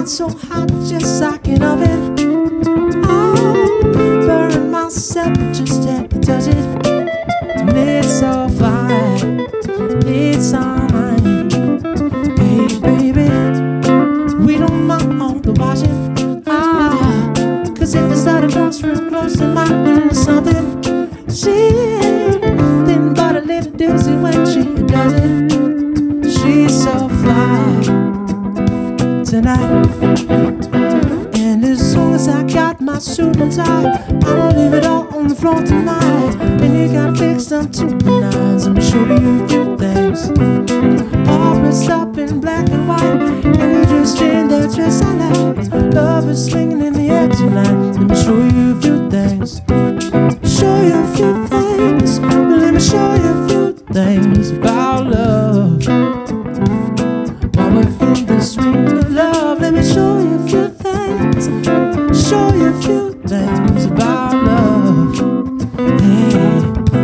so hot, just like an oven. Oh, burn myself, just had to touch it. And it's all fine, it's all mine. Hey baby, we don't mind all the washing. Ah, cause if the started once real close to my little something, she didn't but a little doozy when she does it. She's so fly tonight. And as long as I got my suit and tie, I'ma leave it all on the floor tonight. And you got fixed up to the nines. Let me show you a few things, all dressed up in black and white. And you just in that dress I like. Love is swinging in the air tonight. Let me show you a few things, show you a few things. Let me show you a few things about love. While we're in the swing of love, let me show you a few things, show you a few things about love. Hey,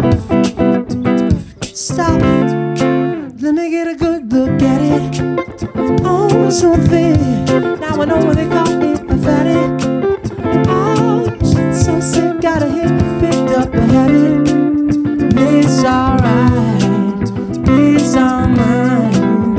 stop, let me get a good look at it. Oh, so thin, now I know what they call it, pathetic. Oh, shit, so sick, got a hit, picked up a habit. It's alright, it's all mine.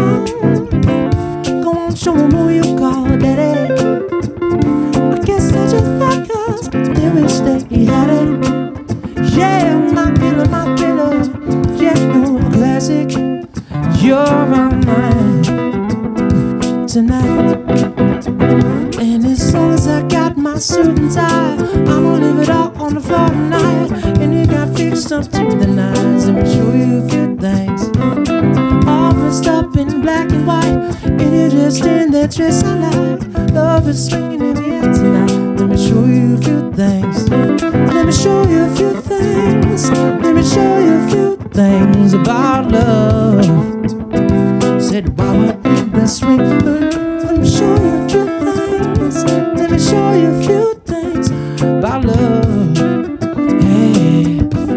Go on, show 'em who you call daddy. I guess I just like us, they wish that he had it. Yeah, my pillow, yeah, you're a classic. You're all mine tonight. And as long as I got my suit and tie, I'ma leave it all on the floor tonight. And you got fixed up to the nines. Let me show you a few things, all dressed up in black and white. And you're just in that dress I like. Love is swinging in the air tonight. Let me show you a few things, let me show you a few things. Let me show you a few things about love. Said while we're in the swing, let me show you a few things, let me show you a few things about love. Hey,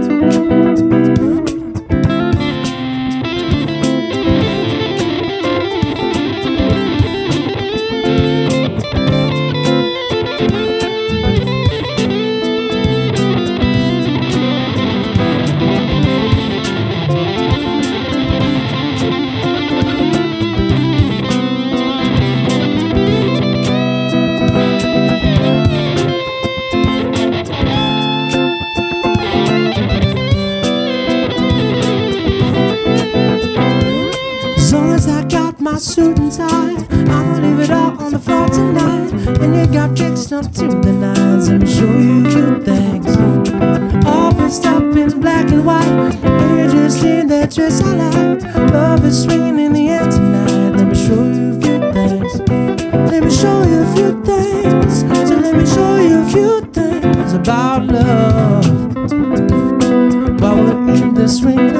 suit and tie, I'ma leave it all on the floor tonight. And you got fixed up to the nines. Let me show you a few things, all dressed up in black and white. And you're just in that dress I like. Love is swinging in the air tonight. Let me show you a few things, let me show you a few things. So let me show you a few things about love. While we're in the swing